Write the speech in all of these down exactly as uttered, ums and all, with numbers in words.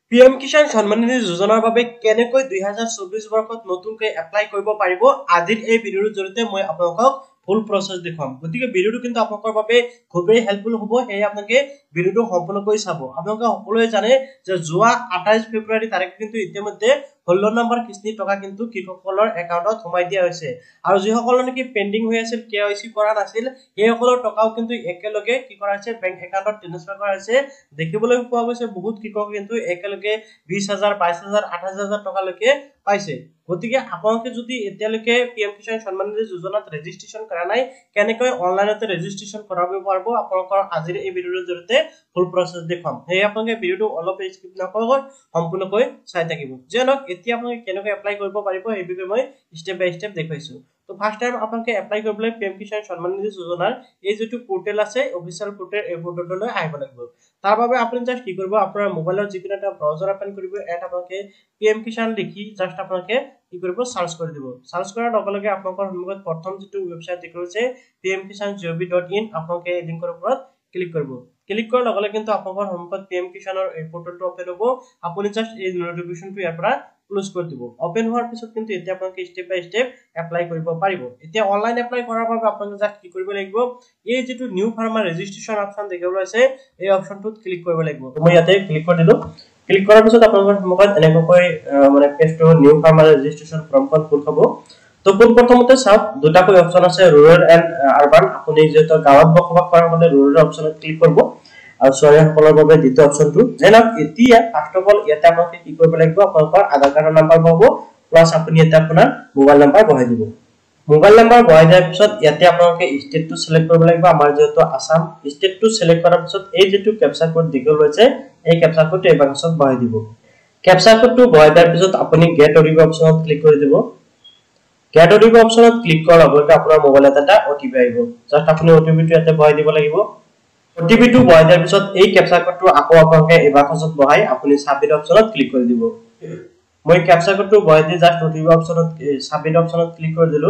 PM Kisan Samman Nidhi যোজনাৰ বাবে কেনেকৈ দুই হাজাৰ চৌবিশ বৰ্ষত নতুনকৈ এপ্লাই কৰিব পাৰিব আজিৰ এই ভিডিঅ'ৰ জৰিয়তে মই আপোনালোকক ফুল প্ৰসেস দেখাম। গতিকে ভিডিঅ'টো কিন্তু আপোনালোকৰ বাবে খুবেই হেল্পফুল হ'ব, সেয়ে আপোনালোকে ভিডিঅ'টো সম্পূৰ্ণকৈ চাব। আপোনালোকে সকলোৱে জানে যে যোৱা আঠাইশ ফেব্ৰুৱাৰী তাৰিখে কিন্তু ইতিমধ্যে ষোল্ল নম্বৰ কিস্তি টকা কিন্তু কৃষকসকলৰ একাউণ্টত সোমাই দিয়া হৈছে আৰু যিসকলৰ নেকি পেন্ডিং হৈ আছিল কেৱাইচি কৰা নাছিল সেইসকলৰ টকাও কিন্তু একেলগে কি কৰা হৈছে বেংক একাউণ্টত ট্ৰান্সফাৰ কৰা হৈছে। দেখিবলৈ পোৱা গৈছে বহুত কৃষক কিন্তু একেলগে বিশ হাজাৰ বাইশ হাজাৰ আঠাইশ হাজাৰ টকালৈকে পাইছে। গতিকে আপোনালোকে যদি এতিয়ালৈকে পিএম কিষাণ সম্মান নিধি যোজনাত ৰেজিষ্ট্ৰেচন কৰা নাই কেনেকৈ অনলাইনতে ৰেজিষ্ট্ৰেচন কৰাব পাৰিব আপোনালোকৰ আজিৰ এই ভিডিঅ'ৰ জৰিয়তে ফুল প্ৰসেস দেখাম। সেয়ে আপোনালোকে ভিডিঅ'টো অলপ স্কিপ নকৰাকৈ সম্পূৰ্ণকৈ চাই থাকিব। যেনক এতিয়া আপোনালোকে কেনেকৈ এপ্লাই কৰিব পাৰিব এই বিষয়ে মই ষ্টেপ বাই ষ্টেপ দেখাইছো। তো ফাৰ্স্ট টাইম আপোনালোকে এপ্লাই কৰিবলৈ পিএম কিষাণ সম্মান নিধি যোজনাৰ এই যেটো পোৰ্টেল আছে অফিচিয়েল পোৰ্টেল এই পোৰ্টেললৈ আহিব লাগিব। তাৰ বাবে আপুনি জাস্ট কি কৰিব আপোনাৰ মোবাইলৰ যিকোনো এটা ব্ৰাউজাৰ ওপেন কৰিব এণ্ড আপোনালোকে পিএম কিষাণ লিখি জাস্ট আপোনালোকে কি কৰিব সার্চ কৰি দিব। সার্চ কৰাৰ লগে লগে আপোনালোকৰ সন্মুখত প্ৰথম যেটো ওয়েবসাইট দেখাইছে P M Kisan G O' V dot in আপোনালোকে এই লিংকৰ ওপৰত ক্লিক কৰিব। ক্লিক কৰাৰ লগে লগে কিন্তু আপোনালোকৰ সন্মুখত পিএম কিষাণৰ এই পোৰ্টেলটো ওপেন হ'ব। আপুনি জাস্ট এই নোটিফিকেশনটো ইয়াৰ পৰা ক্লোজ কৰি দিব। ওপেন হোৱাৰ পিছত কিন্তু এতিয়া আপোনালোকে স্টেপ বাই স্টেপ এপ্লাই কৰিব পাৰিব। এতিয়া অনলাইন এপ্লাই কৰাৰ বাবে আপোনালোকে জাস্ট কি কৰিব লাগিব এই যেটো নিউ ফাৰ্মাৰ ৰেজিষ্ট্ৰেচন অপচন দেখিবলৈ আছে এই অপচনটোত ক্লিক কৰিব লাগিব। মই ইয়াতে ক্লিক কৰি দিলো। ক্লিক কৰাৰ পিছত আপোনালোকৰ সন্মুখত এনেকৈ মানে পেজটো নিউ ফাৰ্মাৰ ৰেজিষ্ট্ৰেচন ফৰ্মখন খুল খাব। তো কোন প্ৰথমতে চাওক দুটাকৈ অপচন আছে ৰুৰাল এণ্ড আৰবান। আপুনি যেটো গাঁৱত বসবাস কৰা হলে ৰুৰাল অপচনত ক্লিক কৰিব আৰু চহৰীয়াসকলৰ বাবে দ্বিতীয় অপচনটো যেনক এতিয়া ফাৰ্স্ট অফ অল ইয়াতে আপোনালোকে কি কৰিব লাগিব আপোনালোকৰ আধাৰ কাৰ্ডৰ নাম্বাৰ পাব প্লাস আপুনি এটা আপোনাৰ মোবাইল নাম্বাৰ বহাই দিব। মোবাইল নাম্বাৰ বহাই দিয়াৰ পিছত ইয়াতে আপোনালোকে ষ্টেটটো সিলেক্ট কৰিব লাগিব। আমাৰ যেটো আসাম ষ্টেটটো সিলেক্ট কৰাৰ পিছত এই যেটো ক্যাপচা কোড দিগল হৈছে এই ক্যাপচা কোডটো এই বাক্সত বহাই দিব। ক্যাপচা কোডটো বহাই দিয়াৰ পিছত আপুনি গেট অটিপি অপচনত ক্লিক কৰি দিব। গেট অটিপি অপচনত ক্লিক কৰাৰ লগে লগে আপোনাৰ মোবাইলত এটা ওটিপি আহিব। জাস্ট আপুনি ওটিপিটো ইয়াতে বহাই দিব লাগিব। ওটিপিটো বহাই দিয়াৰ পিছত এই ক্যাপচা কোডটো আকৌ আপোনালোকে এই বাক্সত বহাই আপুনি সাবমিট অপচনত ক্লিক কৰি দিব। মই ক্যাপচা কোডটো বহাই দি জাস্ট ওটিপি অপচনত সাবমিট অপচনত ক্লিক কৰি দিলো।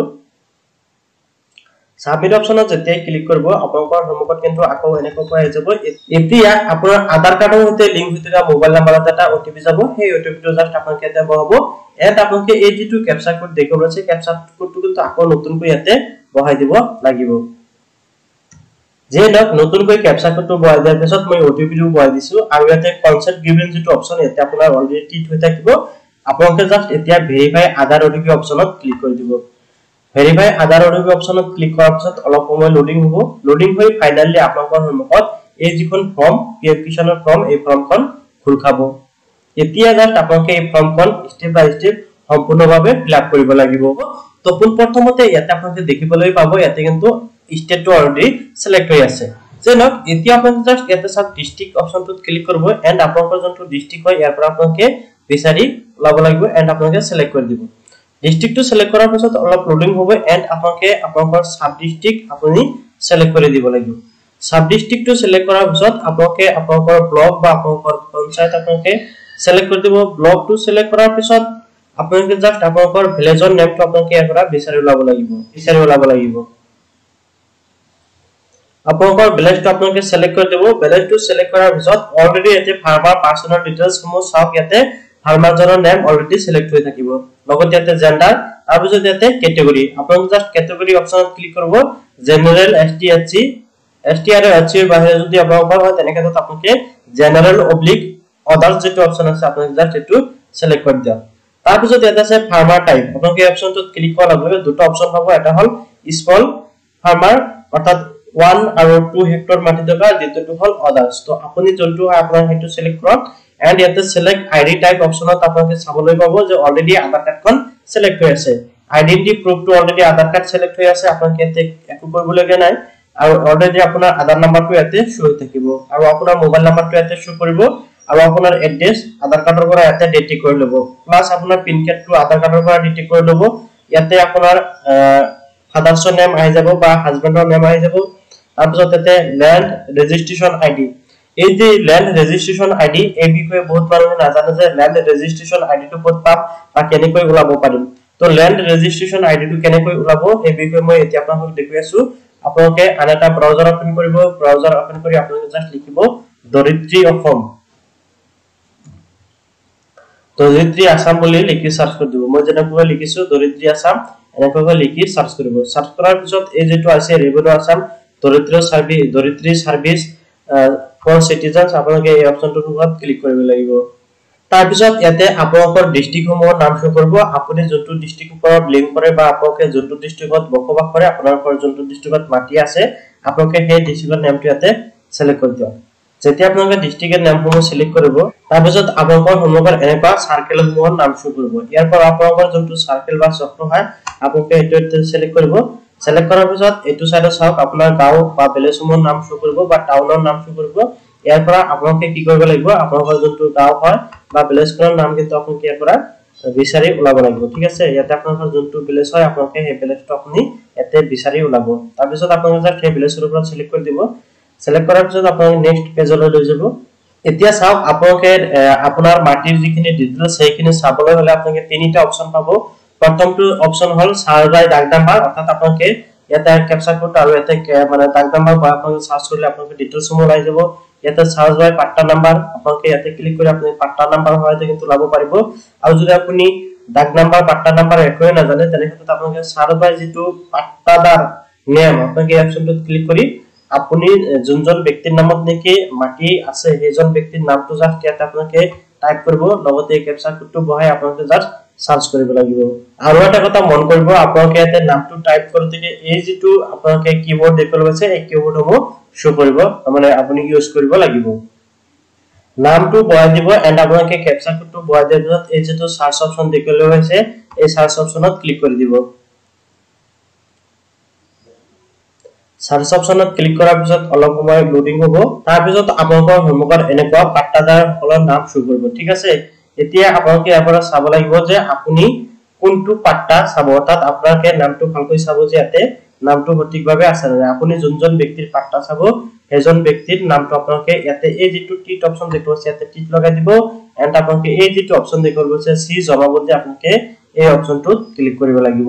সাবমিট অপচনত যেতিয়া ক্লিক কৰিব আপোনালোকৰ সন্মুখত কিন্তু আকৌ এনেকৈ আহি যাব। এতিয়া আপোনাৰ আধাৰ কাৰ্ডৰ সৈতে লিংক হৈ থকা মোবাইল নাম্বাৰত এটা ওটিপি যাব। সেই ওটিপিটো জাস্ট আপোনালোকে ইয়াতে বহাব এণ্ড আপোনালোকে এই যেটো ক্যাপচা কোড দেখিব আছে ক্যাপচা কোডটো কিন্তু আকৌ নতুনকৈ ইয়াতে বহাই দিব লাগিব। যে লক নতুনকৈ ক্যাপচা কোডটো বহাই দিয়াৰ পিছত মই ওটিপিটো বহাই দিছো আৰু ইয়াতে কনসেপ্ট গিভেন যেটো অপচন ইয়াতে আপোনাৰ অলৰেডি টিক হৈ থাকিব। আপোনালোকে জাস্ট এতিয়া ভেৰিফাই আধাৰ ওটিপি অপচনত ক্লিক কৰি দিব। ভেৰিফাই আধাৰ ওটিপি অপচনত ক্লিক কৰাৰ পিছত অলপ সময় লোডিং হ'ব। লোডিং হৈ ফাইনালি আপোনালোকৰ সন্মুখত এই যিখন ফৰ্ম পিএম কিষাণৰ ফৰ্ম এই ফৰ্মখন খুল খাব। এতিয়া জাস্ট আপোনালোকে এই ফৰ্মখন স্টেপ বাই স্টেপ সম্পূৰ্ণভাৱে ফিলআপ কৰিব লাগিব। তো পোন প্ৰথমতে ইয়াতে আপোনালোকে দেখিবলৈ পাব ইয়াতে কিন্তু ষ্টেটটো অলৰেডি সিলেক্ট হৈ আছে। যেনক এতিয়া আপোনালোকে জাস্ট ইয়াতে সব ডিস্ট্ৰিক্ট অপচনটোত ক্লিক কৰিব এণ্ড আপোনালোকৰ যোনটো ডিস্ট্ৰিক্ট হয় ইয়াৰ পৰা আপোনালোকে বিচাৰি ওলাব লাগিব এণ্ড আপোনালোকে সিলেক্ট কৰি দিব। ডিস্ট্ৰিক্টটো সিলেক্ট কৰাৰ পিছত অলপ লোডিং হ'ব এণ্ড আপোনালোকে আপোনালোকৰ সাব ডিস্ট্ৰিক্ট আপুনি সিলেক্ট কৰি দিব লাগিব। সাব ডিস্ট্ৰিক্টটো সিলেক্ট কৰাৰ পিছত আপোনালোকে আপোনালোকৰ ব্লক বা আপোনালোকৰ পঞ্চায়ত আপোনালোকে সিলেক্ট কৰি দিব। ব্লকটো সিলেক্ট কৰাৰ পিছত আপোনালোকে জাস্ট আপোনালোকৰ ভিলেজৰ নেমটো আপোনালোকে ইয়াৰ পৰা বিচাৰি ওলাব লাগিব বিচাৰি ওলাব লাগিব। আপোনালোকৰ ভিলেজটো আপোনালোকে সিলেক্ট কৰি দিব। ভিলেজটো সিলেক্ট কৰাৰ পিছত অলৰেডি ইয়াতে ফাৰ্মাৰ পাৰ্সোনাল ডিটেইলছ সমূহ চাওক ইয়াতে ফাৰ্মাৰজনৰ নেম অলৰেডি সিলেক্ট হৈ থাকিব। লগতে ইয়াতে জেন্ডাৰ তাৰ পিছত ইয়াতে ক্যাটেগৰি আপোনালোকে জাস্ট ক্যাটেগৰি অপচনত ক্লিক কৰিব। জেনাৰেল এসটি এসসি এসটি আৰু এসসি এৰ বাহিৰে যদি আপোনালোকৰ হয় তেনেকৈ আপোনালোকে জেনাৰেল অবলিক আদাৰ্স যেটো অপচন আছে আপোনালোকে জাস্ট এটো সিলেক্ট কৰি দিয়ক। তাৰ পিছত ইয়াতে আছে ফাৰ্মাৰ টাইপ আপোনালোকে এই অপচনটোত ক্লিক কৰাৰ লগে লগে দুটা অপচন পাব। এটা হল স্মল ফাৰ্মাৰ অৰ্থাৎ one আৰু two হেক্টৰ মাটি থকা দ্বিতীয়টো হল আদাৰ্স। তো আপুনি যোনটো হয় আপোনাৰ হেটো সিলেক্ট কৰক এণ্ড ইয়াতে সিলেক্ট আইডি টাইপ অপচনত আপোনালোকে চাবলৈ পাব যে অলৰেডি আধাৰ কাৰ্ডখন সিলেক্ট হৈ আছে। আইডেন্টিটি প্ৰুফটো অলৰেডি আধাৰ কাৰ্ড সিলেক্ট হৈ আছে আপোনালোকে ইয়াতে একো কৰিবলগীয়া নাই আৰু অলৰেডি আপোনাৰ আধাৰ নাম্বাৰটো ইয়াতে শো হৈ থাকিব আৰু আপোনাৰ মোবাইল নাম্বাৰটো ইয়াতে শো কৰিব আৰু আপোনাৰ এড্ৰেছ আধাৰ কাৰ্ডৰ পৰা ইয়াতে ডিটেক্ট কৰি ল'ব প্লাস আপোনাৰ পিন কোডটো আধাৰ কাৰ্ডৰ পৰা ডিটেক্ট কৰি ল'ব। ইয়াতে আপোনাৰ ফাদাৰ্ছৰ নেম আহি যাব বা হাজবেণ্ডৰ নেম আহি যাব। তাৰ পিছত ইয়াতে ল্যান্ড ৰেজিষ্ট্ৰেচন আইডি এই যে ল্যান্ড ৰেজিষ্ট্ৰেচন আইডি এই বিষয়ে বহুত মানুহে নাজানে যে ল্যান্ড ৰেজিষ্ট্ৰেচন আইডিটো ক'ত পাম বা কেনেকৈ ওলাব পাৰিম। তো ল্যান্ড ৰেজিষ্ট্ৰেচন আইডিটো কেনেকৈ ওলাব এই বিষয়ে মই এতিয়া আপোনাক দেখুৱাই আছো। আপোনালোকে আন এটা ব্ৰাউজাৰ ওপেন কৰিব। ব্ৰাউজাৰ ওপেন কৰি আপোনালোকে জাস্ট লিখিব দৰিত্ৰী অসম দৰিদ্ৰী আসাম বুলি লিখি সার্চ কৰি দিব মই যেনেকৈ লিখিছো দৰিদ্ৰী আসাম এনেকৈ লিখি সার্চ কৰিব সার্চ কৰাৰ পিছত এই যেটো আছে ৰেভিনিউ আসাম দৰিদ্ৰ সাৰ্ভিস দৰিদ্ৰী সাৰ্ভিস ফৰ সিটিজেনস আপোনালোকে এই অপচনটোৰ ওপৰত ক্লিক কৰিব লাগিব তাৰ পিছত ইয়াতে আপোনালোকৰ ডিস্ট্ৰিক্ট সমূহৰ নাম শো কৰিব আপুনি যোনটো ডিস্ট্ৰিক্টৰ পৰা লিংক কৰে বা আপোনালোকে যোনটো ডিস্ট্ৰিক্টত বসবাস কৰে আপোনালোকৰ যোনটো ডিস্ট্ৰিক্টত মাটি আছে আপোনালোকে সেই ডিস্ট্ৰিক্টৰ নামটো ইয়াতে সিলেক্ট কৰি দিয়ক যেতিয়া আপোনালোকে ডিস্ট্ৰিক্টৰ নামসমূহ সিলেক্ট কৰিব তাৰ পিছত আপোনালোকৰ সন্মুখত এনেকুৱা সাৰ্কেলসমূহৰ নাম শো কৰিব ইয়াৰ পৰা আপোনালোকৰ যোনটো সাৰ্কেল বা চক্ৰ হয় আপোনালোকে এটো সিলেক্ট কৰিব সিলেক্ট কৰাৰ পিছত এটো সাইডত চাওক আপোনাৰ গাঁও বা ভিলেজসমূহৰ নাম শো কৰিব বা টাউনৰ নাম শো কৰিব ইয়াৰ পৰা আপোনালোকে কি কৰিব লাগিব আপোনালোকৰ যোনটো গাঁও হয় বা ভিলেজৰ নাম কিন্তু আপোনালোকে ইয়াৰ পৰা বিচাৰি উলাব লাগিব ঠিক আছে ইয়াতে আপোনালোকৰ যোনটো ভিলেজ হয় আপোনালোকে সেই ভিলেজটো আপুনি ইয়াতে বিচাৰি উলাব তাৰ পিছত আপোনালোকে জাস্ট সেই ভিলেজৰ ওপৰত সিলেক্ট কৰি দিব সিলেক্ট কৰাৰ পিছত আপোনালোকে নেক্সট পেজলৈ লৈ যাব এতিয়া চাওক আপোনালোকে আপোনাৰ মাটিৰ যিখিনি ডিটেইলছ সেইখিনি চাবলৈ হলে আপোনালোকে তিনিটা অপচন পাব প্ৰথমটো অপচন হল সাৰ্চ বাই ডাক নাম্বাৰ অৰ্থাৎ আপোনালোকে ইয়াতে ক্যাপচাৰ কোড আৰু ইয়াতে মানে ডাক নাম্বাৰ বা আপোনালোকে সাৰ্চ কৰিলে আপোনালোকে ডিটেইলছ সমূহ ওলাই যাব ইয়াতে সাৰ্চ বাই পাট্টা নাম্বাৰ আপোনালোকে ইয়াতে ক্লিক কৰি আপুনি পাট্টা নাম্বাৰ হয় কিন্তু লাভ পাৰিব আৰু যদি আপুনি ডাক নাম্বাৰ পাট্টা নাম্বাৰ একোৱে নাজানে তেনেহলে আপোনালোকে সাৰ্চ বাই যেটো পাট্টাদাৰ নেম আপোনালোকে এই অপচনটোত ক্লিক কৰি আপুনি যোনজন ব্যক্তিৰ নামত নেকি মাটি আছে সেইজন ব্যক্তিৰ নামটো জাস্ট ইয়াতে আপোনালোকে টাইপ কৰিব লগতে ক্যাপচাৰ কোডটো বহাই আপোনালোকে জাস্ট সার্চ কৰিব লাগিব আৰু এটা কথা মন কৰিব আপোনালোকে ইয়াতে নামটো টাইপ কৰোতে এই যেটো আপোনালোকে কিবোৰ্ড দেখল আছে এই কিবোৰ্ডসমূহ শো কৰিব মানে আপুনি ইউজ কৰিব লাগিব নামটো বহাই দিব এন্ড আপোনালোকে ক্যাপচাৰ কোডটো বহাই দিয়াৰ পিছত এই যেটো সার্চ অপচন দেখল আছে এই সার্চ অপচনত ক্লিক কৰি দিব সার্চ অপচনত ক্লিক কৰাৰ পিছত অলপ সময় লোডিং হ'ব তাৰ পিছত আপোনালোকৰ সন্মুখত এনেকুৱা পাট্টাদাৰ হলৰ নাম শো কৰিব ঠিক আছে এতিয়া আপোনালোকে ইয়াৰ চাব লাগিব যে আপুনি কোনটো পাট্টা চাব তাত আপোনালোকে নামটো ভালকৈ চাব যে ইয়াতে নামটো সঠিকভাৱে আছে না আপুনি যোনজন ব্যক্তিৰ পাট্টা চাব হেজন ব্যক্তিৰ নামটো আপোনালোকে ইয়াতে এই যেটো টিক অপচন দেখো আছে ইয়াতে টিক লগাই দিব এন্ড আপোনালোকে এই যেটো অপচন দেখো আছে সি জমাবন্দী আপোনালোকে এই অপচনটোত ক্লিক কৰিব লাগিব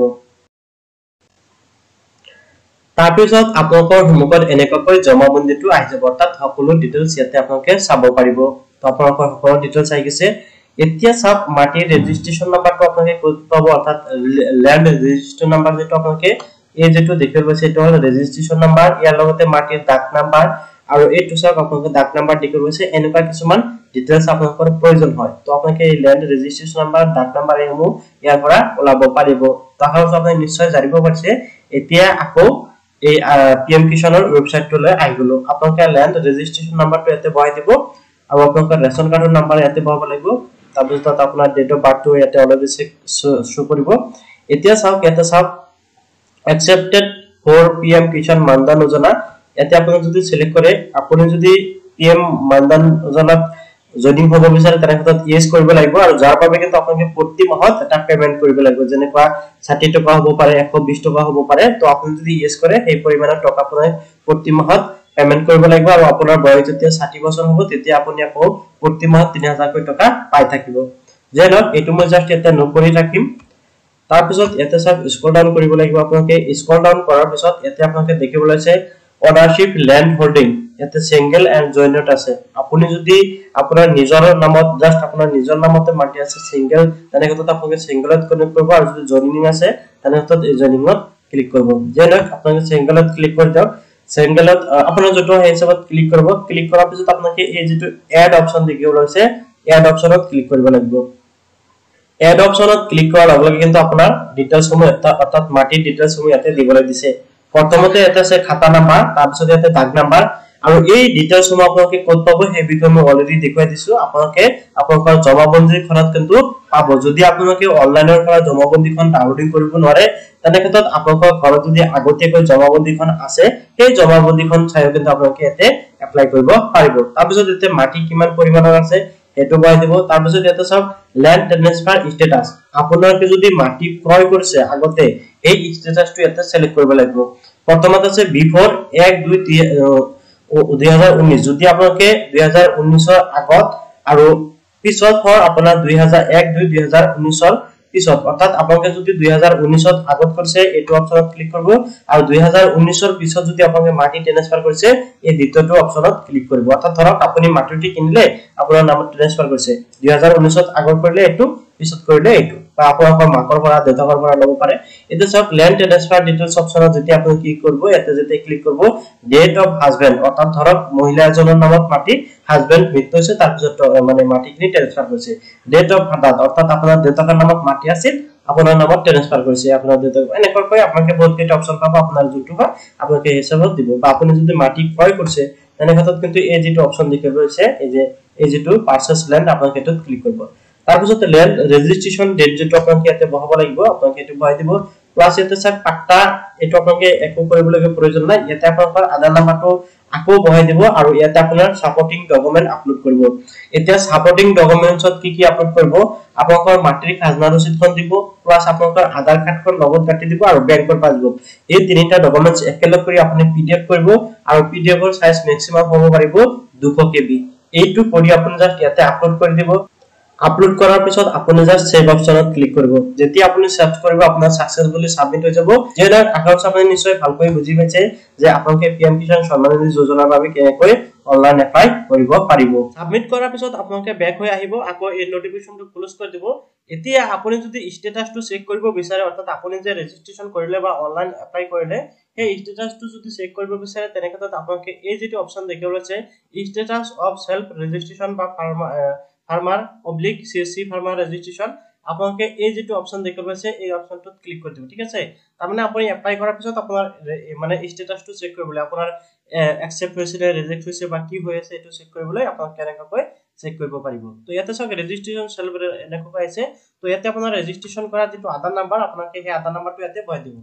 তাৰ পিছত আপোনালোকৰ সন্মুখত এনেকৈ জমাবন্দীটো আহি যাব তাত সকলো ডিটেইলছ ইয়াতে আপোনালোকে চাব পাৰিব তো আপোনালোকৰ সকলো ডিটেইলছ আহি গৈছে এতিয়া সব মাটিৰ ৰেজিষ্ট্ৰেচন নাম্বাৰটো আপোনালোকে ক'ত পাব অৰ্থাৎ ল্যান্ড ৰেজিষ্ট্ৰেচন নাম্বাৰ যেটো আপোনালোকে এই যেটো দেখিব পাইছে এটো হল ৰেজিষ্ট্ৰেচন নাম্বাৰ ইয়াৰ লগতে মাটিৰ ডাক নাম্বাৰ আৰু এইটো সব আপোনালোকে ডাক নাম্বাৰ দেখিব পাইছে এনেকুৱা কিছুমান ডিটেইলছ আপোনালোকৰ প্ৰয়োজন হয় তো আপোনালোকে এই ল্যান্ড ৰেজিষ্ট্ৰেচন নাম্বাৰ ডাক নাম্বাৰ এসমূহ ইয়াৰ পৰা ওলাব পাৰিব তাহাৰ আপুনি নিশ্চয় জানিব পাৰিছে এতিয়া আকৌ এই পিএম কিষাণৰ ওয়েবসাইটটোলৈ আহি গলো আপোনালোকে ল্যান্ড ৰেজিষ্ট্ৰেচন নাম্বাৰটো ইয়াতে বহাই দিব আৰু আপোনালোকৰ ৰেশন কাৰ্ডৰ নাম্বাৰ ইয়াতে বহাব লাগিব তাৰপিছত আপোনাৰ ডেট অফ বাৰ্থটো ইয়াতে অলৰেডি শো কৰিব এতিয়া চাওক ইয়াতে চাওক accepted for PM Kisan Maandhan Yojana ইয়াতে আপুনি যদি সিলেক্ট কৰে আপুনি যদি পিএম মানধন যোজনাত যদি হ'ব বিচাৰে তেনেহলে ইয়েস কৰিব লাগিব আৰু যাৰ বাবে কিন্তু আপোনালোকে প্ৰতি মাহত এটা পেমেন্ট কৰিব লাগিব যেনেকুৱা ষাঠি টকা হ'ব পাৰে এশ বিশ টকা হ'ব পাৰে তো আপুনি যদি ইয়েস কৰে এই পৰিমাণৰ টকা আপুনি প্ৰতি মাহত পেমেন্ট কৰিব লাগিব আৰু আপোনাৰ বয়স যেতিয়া ষাঠি বছৰ হ'ব তেতিয়া আপুনি আকৌ প্ৰতি মাহত তিনি হাজাৰ টকা পাই থাকিব যেন এটো মই জাস্ট এটা নকৰি ৰাখিম তাৰ পিছত এতে সব স্ক্ৰল ডাউন কৰিব লাগিব আপোনালোকে স্ক্ৰল ডাউন কৰাৰ পিছত এতে আপোনালোকে দেখিব লৈছে ওনাৰশিপ ল্যান্ড হোল্ডিং এতে সিঙ্গেল এন্ড জয়েন্ট আছে আপুনি যদি আপোনাৰ নিজৰ নামত জাস্ট আপোনাৰ নিজৰ নামতে মাটি আছে সিঙ্গেল তেনেকৈ আপোনালোকে সিঙ্গেলত কনেক্ট কৰিব আৰু যদি জয়েনিং আছে তেনেকৈ জয়েনিংত ক্লিক কৰিব যেন আপোনালোকে সিঙ্গেলত ক্লিক কৰি দিয়ক সিঙ্গেলত আপোনাৰ যেটো হিচাপত ক্লিক কৰিব ক্লিক কৰাৰ পিছত আপোনালোকে এই যেটো এড অপচন দেখিব লৈছে এড অপচনত ক্লিক কৰিব লাগিব এড অপচনত ক্লিক কৰাৰ লগে লগে কিন্তু আপোনাৰ ডিটেইলছ সমূহ অৰ্থাৎ মাটিৰ ডিটেইলছ সমূহ ইয়াতে দিবলৈ দিছে প্ৰথমতে এটা আছে খাতা নাম্বাৰ তাৰ পিছত ইয়াতে ডাক নাম্বাৰ আৰু এই ডিটেইলছ সমূহ আপোনালোকে ক'ত পাব সেই বিষয়ে মই অলৰেডি দেখুৱাই দিছো আপোনালোকে আপোনালোকৰ জমাবন্দীখনত কিন্তু পাব যদি আপোনালোকে অনলাইনৰ পৰা জমাবন্দীখন ডাউনলোড কৰিব নোৱাৰে তেনে ক্ষেত্ৰত আপোনালোকৰ ঘৰত যদি আগতীয়াকৈ জমাবন্দীখন আছে সেই জমাবন্দীখন চাইও কিন্তু আপোনালোকে ইয়াতে এপ্লাই কৰিব পাৰিব তাৰ পিছত ইয়াতে মাটি কিমান পৰিমাণৰ আছে এটো বহাই দিব তাৰ পিছত ইয়াতে সব ল্যান্ড ট্ৰান্সফাৰ ষ্টেটাস আপোনালোকে যদি মাটি ক্ৰয় কৰিছে আগতে এই ষ্টেটাসটো ইয়াতে সিলেক্ট কৰিব লাগিব প্ৰথমত আছে বিফোৰ এক দুই দুই হাজাৰ ঊনৈশ যদি আপোনালোকে দুই হাজাৰ ঊনৈশ ৰ আগত আৰু পিছত ফৰ আপোনাৰ দুই হাজাৰ এক দুই দুই হাজাৰ ঊনৈশ ৰ পিছত অর্থাৎ আপোনালোকে যদি দুই হাজাৰ ঊনৈশ ত আগত কৰিছে এইটো অপচনত ক্লিক কৰিব আৰু দুই হাজাৰ ঊনৈশ ৰ পিছত যদি আপোনালোকে মাটি ট্ৰান্সফাৰ কৰিছে এই দ্বিতীয়টো অপচনত ক্লিক কৰিব অর্থাৎ ধৰক আপুনি মাটিটি কিনিলে আপোনাৰ নামত ট্ৰান্সফাৰ কৰিছে দুই হাজাৰ ঊনৈশ ত আগত কৰিলে এইটো পিছত কৰিলে এইটো বা আপোনালোকৰ মাকৰ পৰা দেউতাকৰ পৰা লব পাৰে এটা সব ল্যান্ড ট্ৰান্সফাৰ ডিটেইলছ অপচনত যেতিয়া আপুনি ক্লিক কৰিব এতে যেতিয়া ক্লিক কৰিব ডেট অফ হাজবেন্ড অর্থাৎ ধৰক মহিলা এজনৰ নামত মাটি হাজবেন্ড মৃত্যু হৈছে তাৰ পিছত মানে মাটিখিনি ট্ৰান্সফাৰ কৰিছে ডেট অফ বার্থ অর্থাৎ আপোনাৰ দেউতাকৰ নামত মাটি আছিল আপোনাৰ নামত ট্ৰান্সফাৰ কৰিছে আপোনাৰ দেউতাক এনেকৈ আপোনালোকে বহুত কেইটা অপচন পাব আপোনাৰ যোনটো হয় আপোনালোকে হিচাপত দিব বা আপুনি যদি মাটি ক্ৰয় কৰিছে তেনে ক্ষেত্ৰত কিন্তু এই যেটো অপচন দেখিব হৈছে এই যে এই যেটো পারচেস ল্যান্ড আপোনালোকে এটোত ক্লিক কৰিব তাৰ পিছত ল্যান্ড ৰেজিস্ট্ৰেচন ডেট যেটো আপোনালোকে ইয়াতে বহাব লাগিব আপোনালোকে এটো বহাই দিব প্লাস ইয়াতে স্যার পাট্টা এটো আপোনালোকে একো কৰিবলগীয়া প্ৰয়োজন নাই ইয়াতে আপোনালোকৰ আধাৰ নাম্বাৰটো আকৌ বহাই দিব আৰু ইয়াতে আপোনাৰ সাপোর্টিং ডকুমেন্ট আপলোড কৰিব এতিয়া সাপোর্টিং ডকুমেন্টছত কি কি আপলোড কৰিব আপোনালোকৰ মাটিৰ খাজনা ৰচিদখন দিব প্লাস আপোনালোকৰ আধাৰ কাৰ্ডখন লগত কাটি দিব আৰু বেংকৰ পাছবুক এই তিনিটা ডকুমেন্টছ একেলগ কৰি আপুনি পিডিএফ কৰিব আৰু পিডিএফৰ সাইজ ম্যাক্সিমাম হ'ব পাৰিব দুশ কেবি এইটো কৰি আপুনি জাস্ট ইয়াতে আপলোড কৰি দিব আপলোড কৰাৰ পিছত আপুনি জাস্ট সেভ অপচনত ক্লিক কৰিব যেতিয়া আপুনি সেভ কৰিব আপোনাৰ সাকসেসফুলি সাবমিট হৈ যাব যেনে আকাউন্টছ আপুনি নিশ্চয় ভালকৈ বুজি পাইছে যে আপোনালোকে পিএম কিষাণ সম্মান নিধি যোজনাৰ বাবে কেনেকৈ অনলাইন এপ্লাই কৰিব পাৰিব সাবমিট কৰাৰ পিছত আপোনালোকে বেক হৈ আহিব আকৌ এই নোটিফিকেশনটো ক্লোজ কৰি দিব এতিয়া আপুনি যদি স্ট্যাটাসটো চেক কৰিব বিচাৰে অৰ্থাৎ আপুনি যে ৰেজিস্ট্ৰেচন কৰিলে বা অনলাইন এপ্লাই কৰিলে এই স্ট্যাটাসটো যদি চেক কৰিব বিচাৰে তেনে ক্ষেত্ৰত আপোনালোকে এই যেটো অপচন দেখিব আছে স্ট্যাটাস অফ সেলফ ৰেজিস্ট্ৰেচন বা farmer farmer oblique CSC farmer registration আপোনালোকে এই যেটো অপচন দেখিব আছে এই অপচনটোত ক্লিক কৰি দিব ঠিক আছে তাৰ মানে আপুনি এপ্লাই কৰাৰ পিছত আপোনাৰ মানে স্ট্যাটাসটো চেক কৰিবলৈ আপোনাৰ একসেপ্ট হৈছে নে ৰিজেক্ট হৈছে বা কি হৈ আছে এটো চেক কৰিবলৈ আপোনাক কেনেকৈ চেক কৰিব পাৰিব তো ইয়াতে সক ৰেজিস্ট্ৰেচন সেলফ এনেকৈ আছে তো ইয়াতে আপোনাৰ ৰেজিস্ট্ৰেচন কৰা যেটো আধাৰ নাম্বাৰ আপোনাকে সেই আধাৰ নাম্বাৰটো ইয়াতে বহাই দিব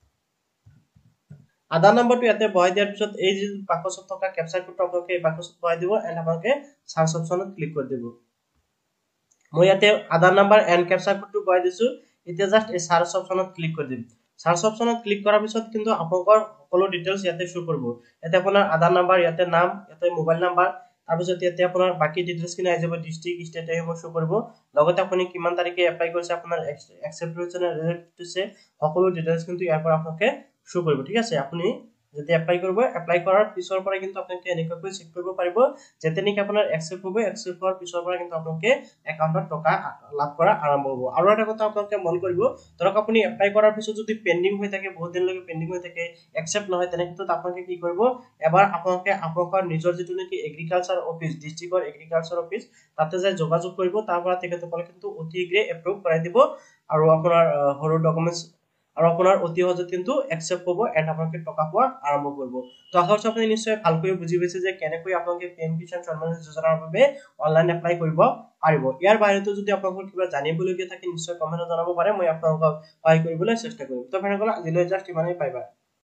আধাৰ নাম্বাৰটো ইয়াতে বহাই দিয়াৰ পিছত এই যে বাকচত থকা ক্যাপচা কোডটো আপোনাকে এই বাকচত বহাই দিব এন্ড আপোনাকে সার্চ অপচনত ক্লিক কৰি দিব মই ইয়াতে আধাৰ নাম্বাৰ এন্ড ক্যাপচা কোডটো বহাই দিছো এতিয়া জাস্ট এই সার্চ অপচনত ক্লিক কৰি দিম সার্চ অপচনত ক্লিক কৰাৰ পিছত কিন্তু আপোনাকৰ সকলো ডিটেইলছ ইয়াতে শো কৰিব ইয়াতে আপোনাৰ আধাৰ নাম্বাৰ ইয়াতে নাম ইয়াতে মোবাইল নাম্বাৰ তাৰ পিছত ইয়াতে আপোনাৰ বাকি ডিটেইলছ কিনে আহি যাব ডিস্ট্ৰিক্ট ষ্টেট এই শো কৰিব লগতে আপুনি কিমান তাৰিখে এপ্লাই কৰিছে আপোনাৰ একসেপ্ট হৈছে নে ৰিজেক্ট হৈছে সকলো ডিটেইলছ কিন্তু ইয়াৰ পৰা আপোনাকে শো কৰিব ঠিক আছে আপুনি যদি এপ্লাই কৰিব এপ্লাই কৰাৰ পিছৰ পৰা কিন্তু আপোনাকে এনেকৈ চেক কৰিব পাৰিব যেতেনিক আপোনাৰ একসেপ্ট হ'ব একসেপ্ট হোৱাৰ পিছৰ পৰা কিন্তু আপোনাকে একাউন্টত টকা লাভ কৰা আৰম্ভ হ'ব আৰু এটা কথা আপোনাকে মন কৰিব ধৰক আপুনি এপ্লাই কৰাৰ পিছত যদি পেন্ডিং হৈ থাকে বহুত দিন লৈকে পেন্ডিং হৈ থাকে একসেপ্ট নহয় তেনে ক্ষেত্ৰত আপোনাকে কি কৰিব এবাৰ আপোনাকে আপোনাকৰ নিজৰ যেটো নেকি এগ্ৰিকালচাৰ অফিস ডিস্ট্ৰিক্টৰ এগ্ৰিকালচাৰ অফিস তাতে যাই যোগাযোগ কৰিব তাৰ পৰা তেখেতসকলে কিন্তু অতি শীঘ্ৰে এপ্ৰুভ কৰাই দিব আৰু আপোনাৰ হৰু ডকুমেন্টছ আৰু আপোনাৰ অতি সহজে কিন্তু একসেপ্ট হ'ব এন্ড আপোনাকে টকা পোৱা আৰম্ভ কৰিব তো আশা কৰিছো আপুনি নিশ্চয় ভালকৈ বুজি পাইছে যে কেনেকৈ আপোনালোকে পিএম কিষাণ সম্মান নিধি যোজনাৰ বাবে অনলাইন এপ্লাই কৰিব পাৰিব ইয়াৰ বাহিৰতো যদি আপোনালোকৰ কিবা জানিবলগীয়া থাকে নিশ্চয় কমেন্টত জনাব পাৰে মই আপোনালোকক সহায় কৰিবলৈ চেষ্টা কৰিম তো ফ্ৰেণ্ডসকল আজিলৈ জাস্ট ইমানেই পাইবা